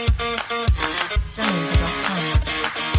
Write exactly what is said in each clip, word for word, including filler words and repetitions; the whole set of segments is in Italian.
这样你比较快。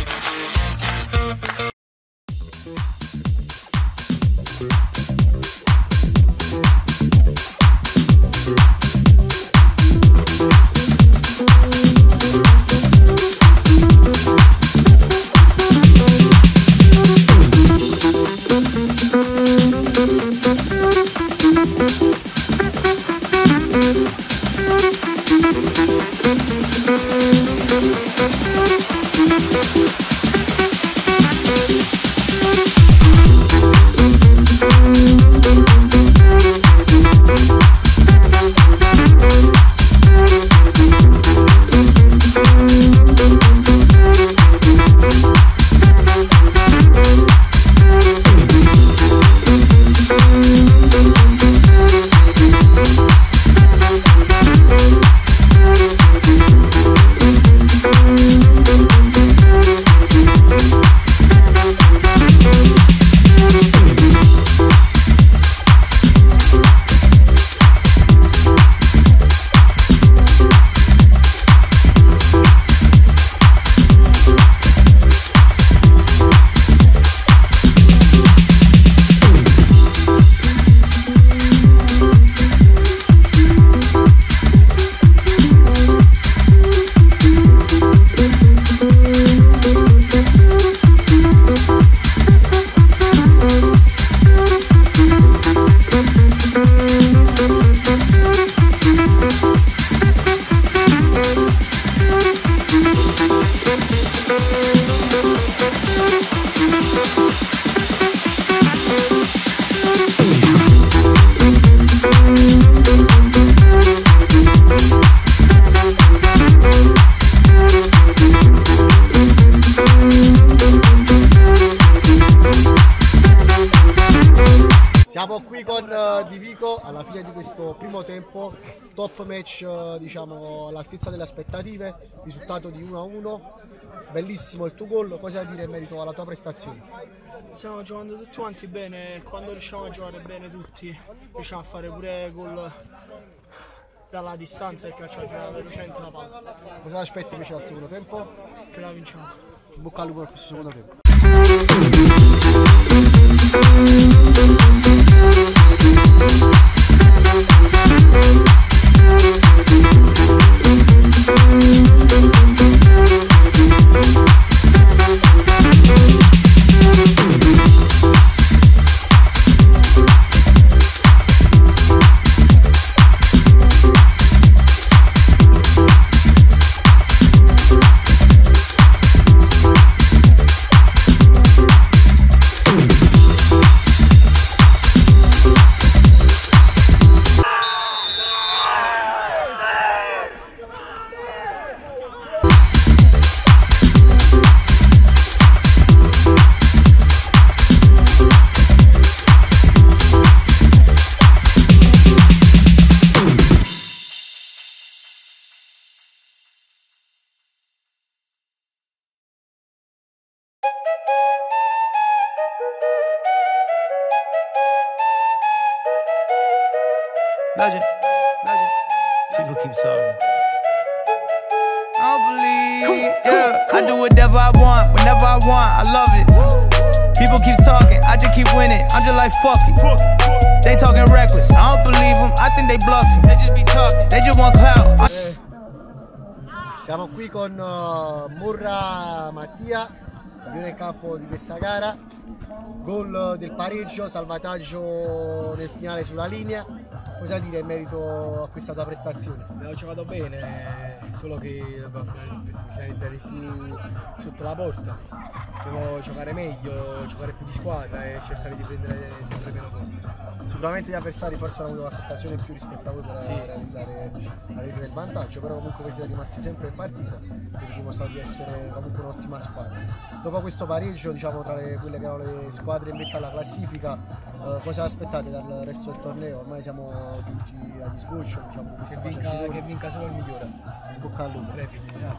Siamo qui con uh, Di Vico alla fine di questo primo tempo, top match uh, diciamo all'altezza delle aspettative, risultato di uno a uno, bellissimo il tuo gol, cosa dire in merito alla tua prestazione? Stiamo giocando tutti quanti bene, quando riusciamo a giocare bene tutti riusciamo a fare pure gol dalla distanza e calciare velocemente la palla. Cosa aspetti invece dal secondo tempo? Che la vinciamo. In bocca al lupo per questo secondo tempo. Legend, legend. People keep talking. I don't believe, yeah. I do whatever I want, whenever I want. I love it. People keep talking, I just keep winning. I'm just like fuck it. They talking reckless, I don't believe them. I think they bluffing. They just be talking, they just want clout. Eh, siamo qui con uh, Murra Mattia, campione in campo di questa gara. Gol del pareggio, salvataggio nel finale sulla linea. Cosa dire in merito a questa tua prestazione? Abbiamo giocato bene, solo che dobbiamo finalizzare più sotto la porta. Dobbiamo giocare meglio, giocare più di squadra e cercare di prendere sempre meno punti. Sicuramente gli avversari forse hanno avuto qualche occasione in più rispetto a voi per sì. realizzare la rete del vantaggio, però comunque voi siete rimasti sempre in partita e vi dimostrate di essere comunque un'ottima squadra. Dopo questo pareggio, diciamo, tra le, quelle che erano le squadre in vetta alla classifica, eh, cosa aspettate dal resto del torneo? Ormai siamo giunti agli sgoccioli, diciamo, Che vinca, che vinca solo il migliore. In bocca al lupo.